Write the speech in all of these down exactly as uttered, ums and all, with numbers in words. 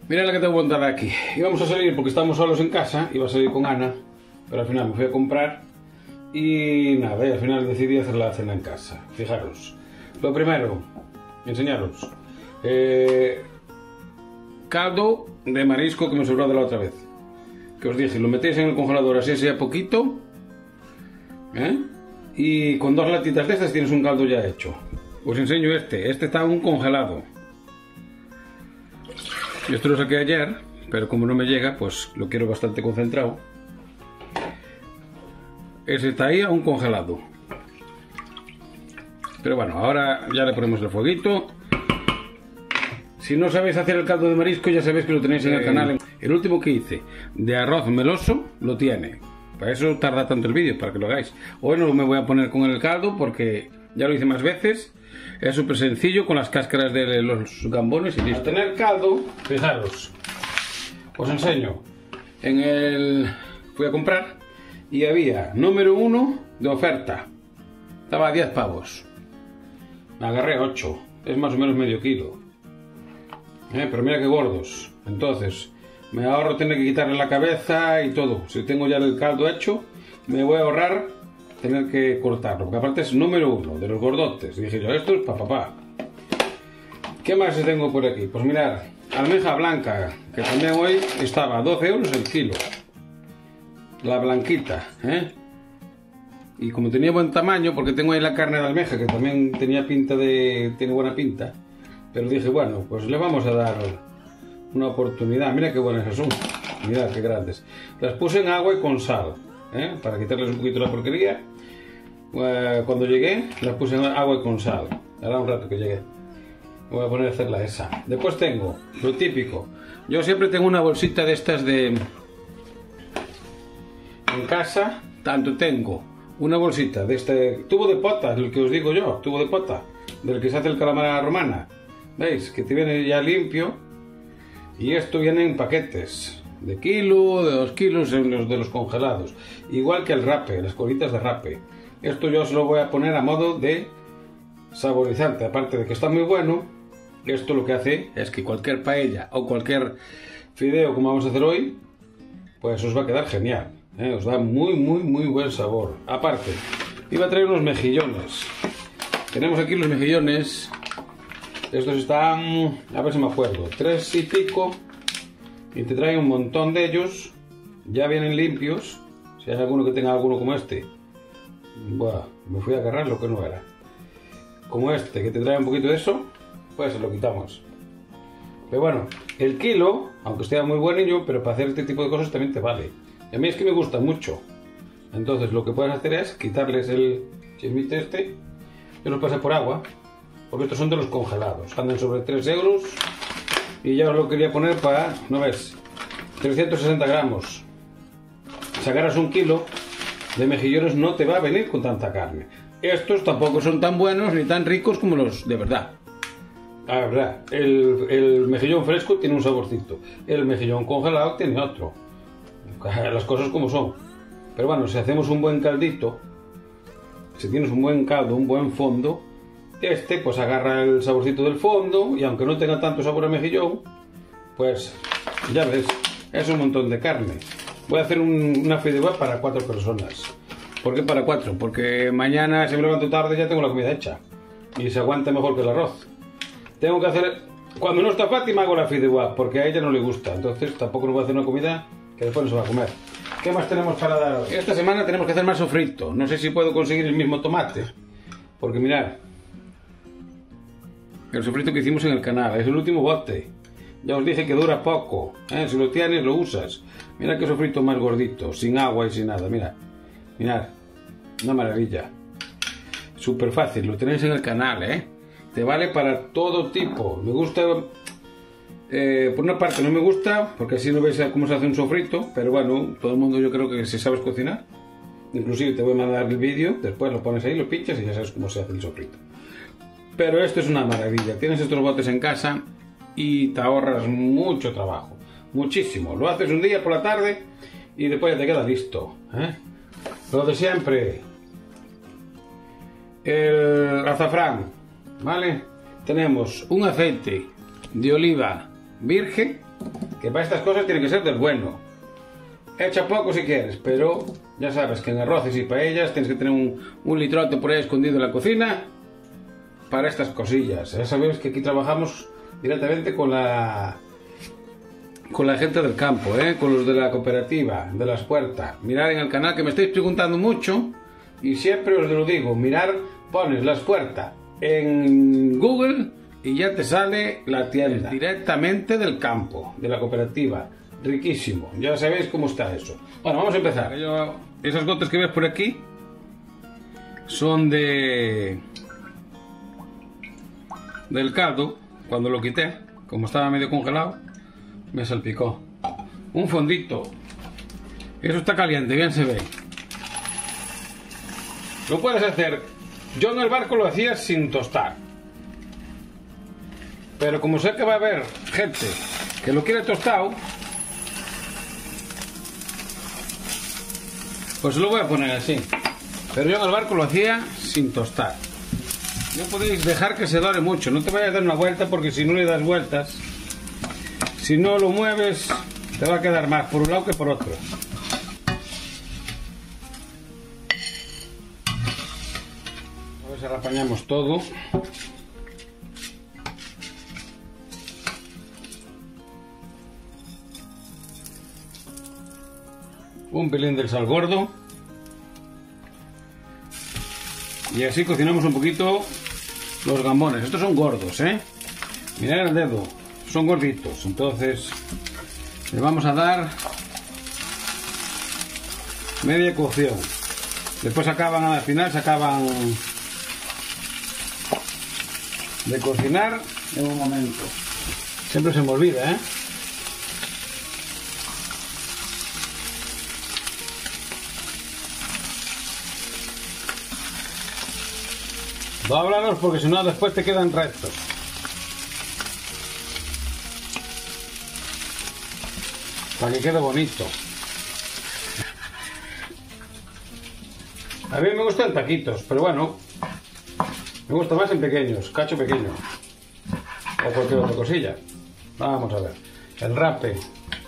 Mira la que tengo montada aquí. Íbamos a salir porque estamos solos en casa, iba a salir con Ana, pero al final me fui a comprar y nada, y al final decidí hacer la cena en casa. Fijaros, lo primero, enseñaros, eh, caldo de marisco que me sobró de la otra vez, que os dije, lo metéis en el congelador así sea poquito, ¿eh? Y con dos latitas de estas tienes un caldo ya hecho. Os enseño este, este está aún congelado. Esto lo saqué ayer, pero como no me llega, pues lo quiero bastante concentrado. Ese está ahí aún congelado. Pero bueno, ahora ya le ponemos el fueguito. Si no sabéis hacer el caldo de marisco, ya sabéis que lo tenéis en el canal. El último que hice de arroz meloso lo tiene. Para eso tarda tanto el vídeo, para que lo hagáis. Hoy no me voy a poner con el caldo porque ya lo hice más veces. Es súper sencillo con las cáscaras de los gambones y listo. Para tener caldo, fijaros, os enseño. En el... fui a comprar y había número uno de oferta. Estaba a diez pavos. Me agarré ocho. Es más o menos medio kilo. Eh, pero mira qué gordos. Entonces, me ahorro tener que quitarle la cabeza y todo. Si tengo ya el caldo hecho, me voy a ahorrar tener que cortarlo, porque aparte es número uno de los gordotes. Y dije yo, esto es pa' papá. ¿Qué más tengo por aquí? Pues mirad, almeja blanca, que también hoy estaba a doce euros el kilo. La blanquita, ¿eh? Y como tenía buen tamaño, porque tengo ahí la carne de almeja, que también tenía pinta de... tiene buena pinta. Pero dije, bueno, pues le vamos a dar una oportunidad. Mira qué buenas son. Mirad qué grandes. Las puse en agua y con sal, ¿eh? Para quitarles un poquito la porquería. Eh, cuando llegué, las puse en agua y con sal. Ahora un rato que llegué. Voy a poner a hacerla esa. Después tengo lo típico. Yo siempre tengo una bolsita de estas de... en casa, tanto tengo una bolsita de este tubo de pota, el que os digo yo, tubo de pota, del que se hace el calamar romana. ¿Veis? Que te viene ya limpio. Y esto viene en paquetes. De kilo, de dos kilos, en los de los congelados. Igual que el rape, las colitas de rape. Esto yo os lo voy a poner a modo de saborizante. Aparte de que está muy bueno, esto lo que hace es que cualquier paella o cualquier fideo como vamos a hacer hoy, pues os va a quedar genial, ¿eh? Os da muy, muy, muy buen sabor. Aparte, iba a traer unos mejillones. Tenemos aquí los mejillones. Estos están, a ver si me acuerdo, tres y pico. Y te trae un montón de ellos. Ya vienen limpios. Si hay alguno que tenga alguno como este. Buah, me fui a agarrar lo que no era. Como este, que te trae un poquito de eso, pues se lo quitamos. Pero bueno, el kilo, aunque esté muy buenillo, pero para hacer este tipo de cosas también te vale. Y a mí es que me gusta mucho. Entonces lo que puedes hacer es quitarles el chismite este y lo pasas por agua. Porque estos son de los congelados. Andan sobre tres euros. Y ya os lo quería poner para, ¿no ves? trescientos sesenta gramos. Si agarras un kilo de mejillones no te va a venir con tanta carne. Estos tampoco son tan buenos ni tan ricos como los de verdad. La verdad, el, el mejillón fresco tiene un saborcito. El mejillón congelado tiene otro. Las cosas como son. Pero bueno, si hacemos un buen caldito, si tienes un buen caldo, un buen fondo, este pues agarra el saborcito del fondo y aunque no tenga tanto sabor a mejillón, pues ya ves, es un montón de carne. Voy a hacer un, una fideuá para cuatro personas. ¿Por qué para cuatro? Porque mañana si me levanto tarde ya tengo la comida hecha y se aguanta mejor que el arroz. Tengo que hacer, cuando no está Fátima hago la fideuá porque a ella no le gusta, entonces tampoco nos voy a hacer una comida que después no se va a comer. ¿Qué más tenemos para dar hoy? Esta semana tenemos que hacer más sofrito. No sé si puedo conseguir el mismo tomate, porque mirad, el sofrito que hicimos en el canal, es el último bote. Ya os dije que dura poco, ¿eh? Si lo tienes, lo usas. Mira qué sofrito más gordito, sin agua y sin nada, mira. Mirad, una maravilla. Súper fácil, lo tenéis en el canal, ¿eh? Te vale para todo tipo. Me gusta, eh, por una parte no me gusta, porque así no veis cómo se hace un sofrito, pero bueno, todo el mundo yo creo que si sabes cocinar. Inclusive te voy a mandar el vídeo, después lo pones ahí, lo pinchas y ya sabes cómo se hace el sofrito. Pero esto es una maravilla. Tienes estos botes en casa y te ahorras mucho trabajo. Muchísimo. Lo haces un día por la tarde y después ya te queda listo, ¿eh? Lo de siempre. El azafrán, ¿vale? Tenemos un aceite de oliva virgen que para estas cosas tiene que ser del bueno. Echa poco si quieres, pero ya sabes que en arroces y paellas tienes que tener un, un litrote por ahí escondido en la cocina para estas cosillas. Ya sabéis que aquí trabajamos directamente con la con la gente del campo, ¿eh? Con los de la cooperativa, de las puertas. Mirad en el canal, que me estáis preguntando mucho y siempre os lo digo, mirar, pones las puertas en Google y ya te sale la tienda directamente del campo, de la cooperativa. Riquísimo, ya sabéis cómo está eso. Bueno, vamos a empezar. Yo, esas gotas que ves por aquí son de del caldo. Cuando lo quité, como estaba medio congelado, me salpicó un fondito. Eso está caliente, bien se ve. Lo puedes hacer. Yo en el barco lo hacía sin tostar, pero como sé que va a haber gente que lo quiere tostado, pues lo voy a poner así. Pero yo en el barco lo hacía sin tostar. No podéis dejar que se dore mucho. No te vayas a dar una vuelta, porque si no le das vueltas, si no lo mueves, te va a quedar más por un lado que por otro. A ver si ahora apañamos todo. Un pelín del sal gordo. Y así cocinamos un poquito los gambones. Estos son gordos, ¿eh? Mirad el dedo, son gorditos. Entonces le vamos a dar media cocción. Después acaban, al final se acaban de cocinar en un momento. Siempre se me olvida, ¿eh? Dóblalos, porque si no después te quedan rectos. Para que quede bonito. A mí me gustan taquitos, pero bueno, me gusta más en pequeños, cacho pequeño. O cualquier otra cosilla. Vamos a ver. El rape.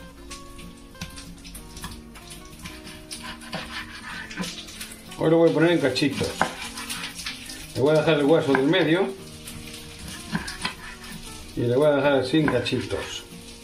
Hoy lo voy a poner en cachitos. Le voy a dejar el hueso del medio y le voy a dejar sin cachitos.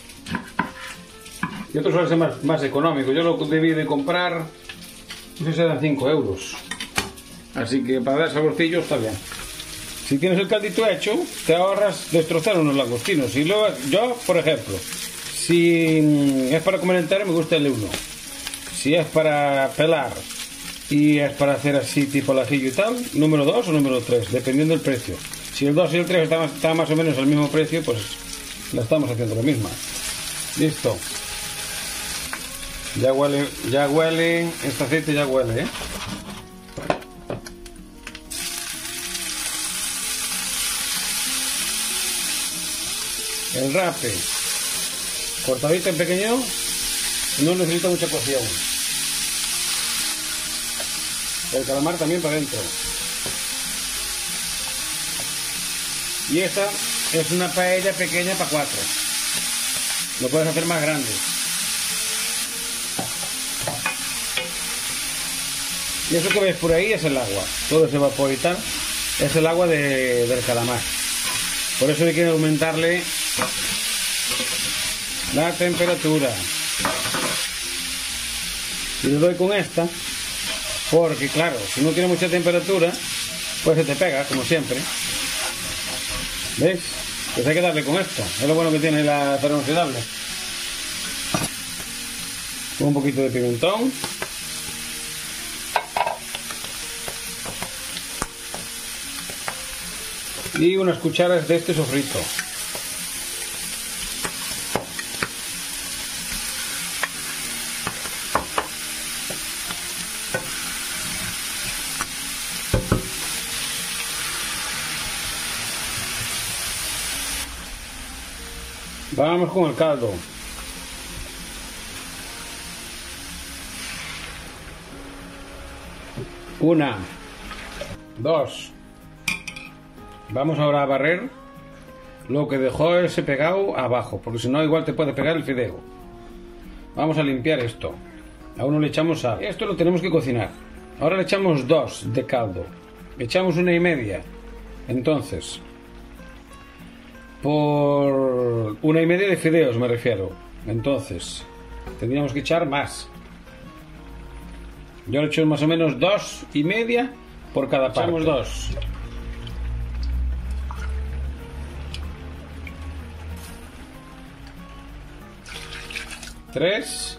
Y otro suele ser más, más económico. Yo lo debí de comprar, no sé si eran cinco euros. Así que para dar saborcillo está bien. Si tienes el caldito hecho, te ahorras destrozar unos langostinos. Y luego, yo, por ejemplo, si es para comer entero, me gusta el uno. Si es para pelar y es para hacer así tipo al ajillo y tal, número dos o número tres, dependiendo del precio. Si el dos y el tres está más, está más o menos al mismo precio, pues la estamos haciendo la misma. Listo. Ya huele, ya huele, este aceite ya huele, ¿eh? El rape, cortadito en pequeño, no necesita mucha cocción. El calamar también para adentro. Y esta es una paella pequeña para cuatro. Lo puedes hacer más grande. Y eso que ves por ahí es el agua. Todo ese vapor y tal es el agua de, del calamar. Por eso hay que aumentarle la temperatura. Y le doy con esta, porque claro, si no tiene mucha temperatura, pues se te pega, como siempre. ¿Veis? Pues hay que darle con esto. Es lo bueno que tiene la acero inoxidable. Un poquito de pimentón. Y unas cucharas de este sofrito. Vamos con el caldo. Una, dos. Vamos ahora a barrer lo que dejó ese pegado abajo, porque si no igual te puede pegar el fideo. Vamos a limpiar esto. A uno le echamos sal. Esto lo tenemos que cocinar. Ahora le echamos dos de caldo. Le echamos una y media. Entonces, por una y media de fideos me refiero. Entonces, tendríamos que echar más. Yo le echo más o menos dos y media por cada parte. Echamos dos. Tres.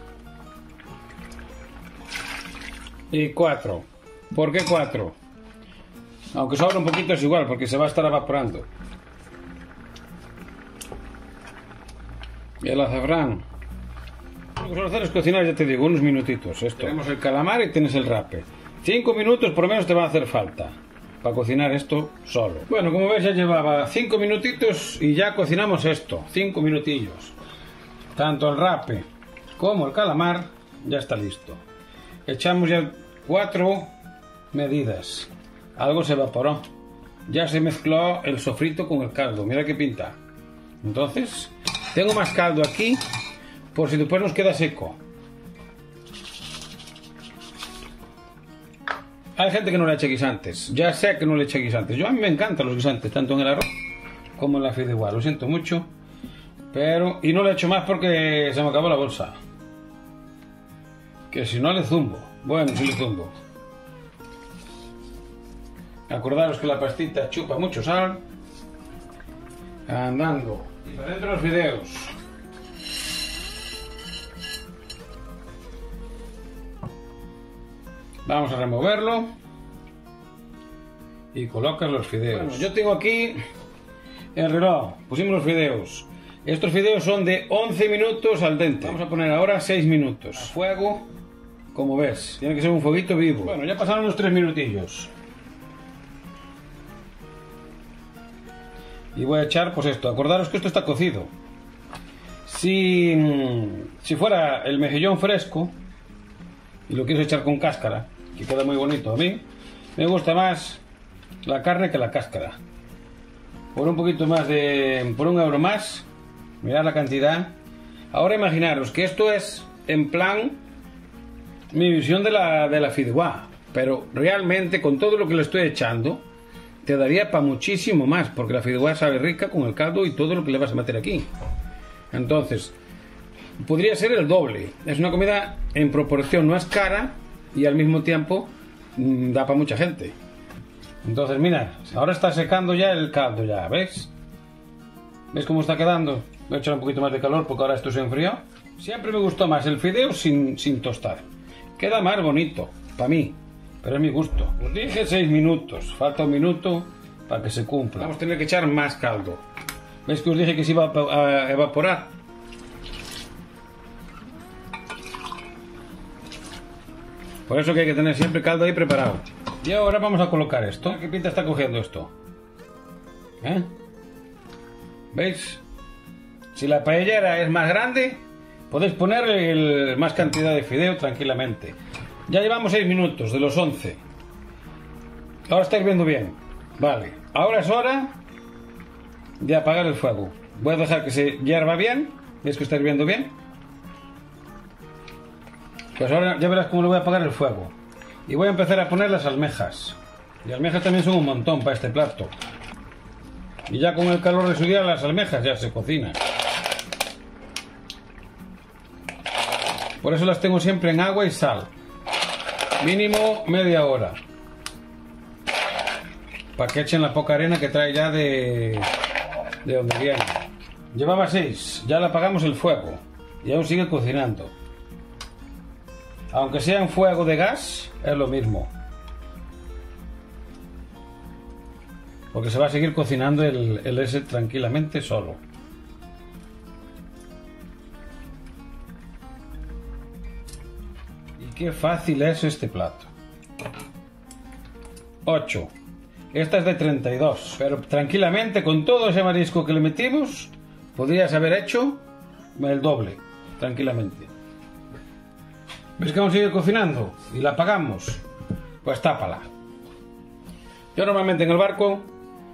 Y cuatro. ¿Por qué cuatro? Aunque sobra un poquito es igual, porque se va a estar evaporando. Y el azafrán. Lo que suelo hacer es cocinar, ya te digo, unos minutitos. Esto. Tenemos el calamar y tienes el rape. Cinco minutos por lo menos te va a hacer falta para cocinar esto solo. Bueno, como ves ya llevaba cinco minutitos y ya cocinamos esto. Cinco minutillos. Tanto el rape como el calamar ya está listo. Echamos ya cuatro medidas. Algo se evaporó. Ya se mezcló el sofrito con el caldo. Mira qué pinta. Entonces, tengo más caldo aquí por si después nos queda seco. Hay gente que no le echa guisantes. Ya sé que no le echa guisantes. Yo a mí me encantan los guisantes, tanto en el arroz como en la fideuá. Lo siento mucho. Pero, y no le echo más porque se me acabó la bolsa. Que si no le zumbo. Bueno, si le zumbo. Acordaros que la pastita chupa mucho sal. Andando. Y para dentro los fideos. Vamos a removerlo. Y colocas los fideos. Bueno, yo tengo aquí el reloj. Pusimos los fideos. Estos fideos son de once minutos al dente. Vamos a poner ahora seis minutos. A fuego, como ves. Tiene que ser un fueguito vivo. Bueno, ya pasaron los tres minutillos. Y voy a echar, pues esto. Acordaros que esto está cocido. Si, si fuera el mejillón fresco y lo quieres echar con cáscara, que queda muy bonito, a mí me gusta más la carne que la cáscara. Por un poquito más de... por un euro más, mirad la cantidad. Ahora imaginaros que esto es en plan mi visión de la, de la fideuá, pero realmente con todo lo que le estoy echando te daría para muchísimo más, porque la fideuá sabe rica con el caldo y todo lo que le vas a meter aquí. Entonces, podría ser el doble. Es una comida en proporción, no es cara y al mismo tiempo mmm, da para mucha gente. Entonces, mirad, ahora está secando ya el caldo, ya, ¿ves? ¿Ves cómo está quedando? Voy a echar un poquito más de calor porque ahora esto se enfrió. Siempre me gustó más el fideo sin, sin tostar. Queda más bonito, para mí. Pero es mi gusto. Os dije seis minutos. Falta un minuto para que se cumpla. Vamos a tener que echar más caldo. ¿Veis que os dije que se iba a evaporar? Por eso que hay que tener siempre caldo ahí preparado. Y ahora vamos a colocar esto. ¿Qué pinta está cogiendo esto? ¿Eh? ¿Veis? Si la paellera es más grande, podéis poner el, más cantidad de fideo tranquilamente. Ya llevamos seis minutos de los once. Ahora estáis viendo bien. Vale. Ahora es hora de apagar el fuego. Voy a dejar que se hierva bien. ¿Veis que estáis viendo bien? Pues ahora ya verás cómo le voy a apagar el fuego. Y voy a empezar a poner las almejas. Y almejas también son un montón para este plato. Y ya con el calor de su día las almejas ya se cocinan. Por eso las tengo siempre en agua y sal. Mínimo media hora. Para que echen la poca arena que trae ya de, de donde viene. Llevaba seis. Ya le apagamos el fuego. Y aún sigue cocinando. Aunque sea en fuego de gas, es lo mismo. Porque se va a seguir cocinando el, el ese tranquilamente solo. Y qué fácil es este plato. ocho. Esta es de treinta y dos. Pero tranquilamente, con todo ese marisco que le metimos, podrías haber hecho el doble. Tranquilamente. ¿Ves que aún sigue cocinando? Y la apagamos. Pues tápala. Yo normalmente en el barco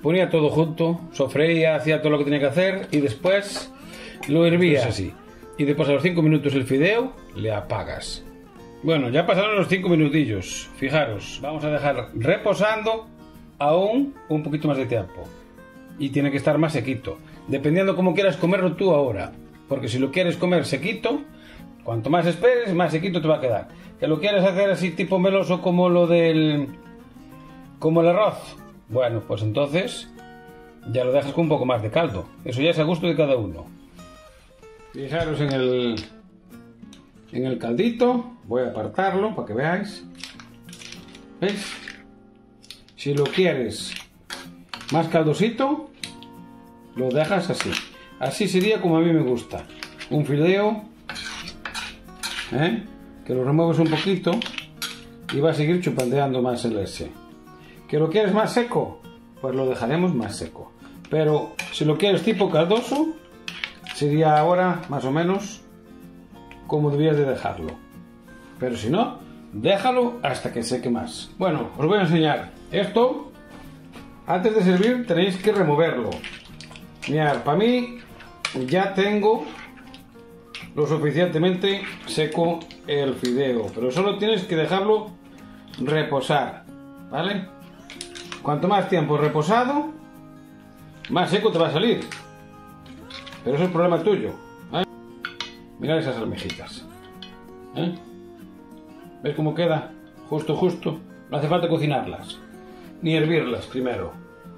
ponía todo junto, sofreía, hacía todo lo que tenía que hacer y después lo hervía así. Y después a los cinco minutos el fideo le apagas. Bueno, ya pasaron los cinco minutillos. Fijaros, vamos a dejar reposando aún un poquito más de tiempo. Y tiene que estar más sequito, dependiendo cómo quieras comerlo tú ahora. Porque si lo quieres comer sequito, cuanto más esperes, más sequito te va a quedar. Que lo quieres hacer así tipo meloso como lo del... como el arroz. Bueno, pues entonces ya lo dejas con un poco más de caldo. Eso ya es a gusto de cada uno. Fijaros en el... en el caldito. Voy a apartarlo para que veáis. ¿Veis? Si lo quieres más caldosito, lo dejas así. Así sería como a mí me gusta. Un fideo, ¿eh? Que lo remueves un poquito y va a seguir chupandeando más el ese. ¿Que lo quieres más seco? Pues lo dejaremos más seco. Pero si lo quieres tipo caldoso, sería ahora más o menos como debías de dejarlo. Pero si no, déjalo hasta que seque más. Bueno, os voy a enseñar. Esto, antes de servir, tenéis que removerlo. Mirad, para mí ya tengo lo suficientemente seco el fideo, pero solo tienes que dejarlo reposar, ¿vale? Cuanto más tiempo reposado, más seco te va a salir. Pero eso es problema tuyo, ¿eh? Mirad esas almejitas, ¿eh? ¿Ves cómo queda? Justo, justo. No hace falta cocinarlas, ni hervirlas primero.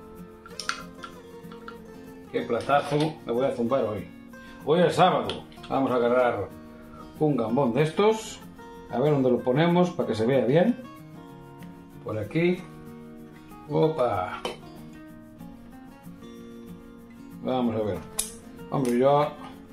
Qué platazo me voy a zumbar hoy. Hoy es sábado. Vamos a agarrar un gambón de estos. A ver dónde lo ponemos para que se vea bien. Por aquí. Opa. Vamos a ver. Hombre, yo...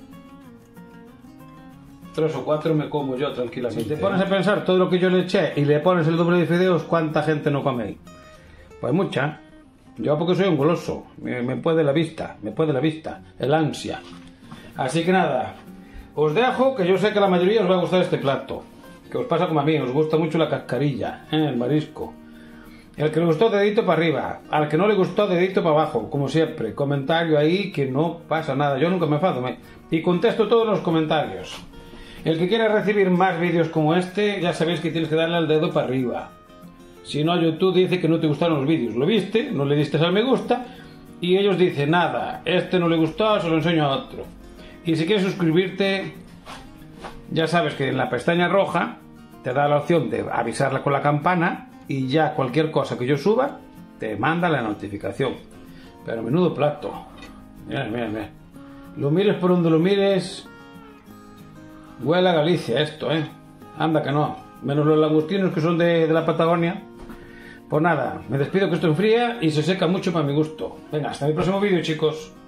tres o cuatro me como yo tranquilamente. Si te pones a pensar todo lo que yo le eché y le pones el doble de fideos, ¿cuánta gente no come ahí? Pues mucha. Yo porque soy un goloso, me, me puede la vista, me puede la vista, el ansia. Así que nada, os dejo, que yo sé que a la mayoría os va a gustar este plato. Que os pasa como a mí, os gusta mucho la cascarilla, ¿eh? El marisco. El que le gustó, dedito para arriba. Al que no le gustó, dedito para abajo, como siempre. Comentario ahí, que no pasa nada. Yo nunca me enfado, me... y contesto todos los comentarios. El que quiera recibir más vídeos como este, ya sabéis que tienes que darle al dedo para arriba. Si no, YouTube dice que no te gustaron los vídeos. Lo viste, no le diste al me gusta y ellos dicen, nada, este no le gustó, se lo enseño a otro. Y si quieres suscribirte, ya sabes que en la pestaña roja te da la opción de avisarla con la campana y ya cualquier cosa que yo suba te manda la notificación. Pero menudo plato. Mira, mira, mira. Lo mires por donde lo mires, huele a Galicia esto, ¿eh? Anda que no. Menos los langostinos que son de, de la Patagonia. Pues nada, me despido que esto enfría y se seca mucho para mi gusto. Venga, hasta mi próximo vídeo, chicos.